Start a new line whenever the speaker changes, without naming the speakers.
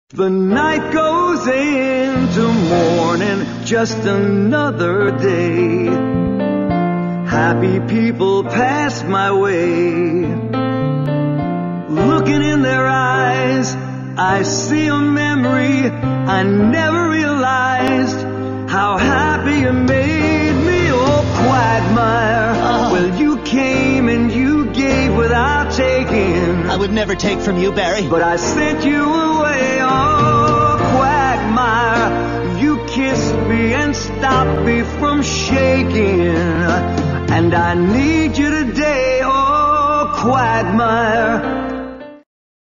The night goes into morning, just another day. Happy people pass my way. Looking in their eyes, I see a memory. I never realized how happy you made me, oh Quagmire. Well, you came and you gave without taking.
I would never take from you, Barry.
But I sent you away, oh Quagmire. You kissed me and stopped me from shaking. And I need you today, oh Quagmire.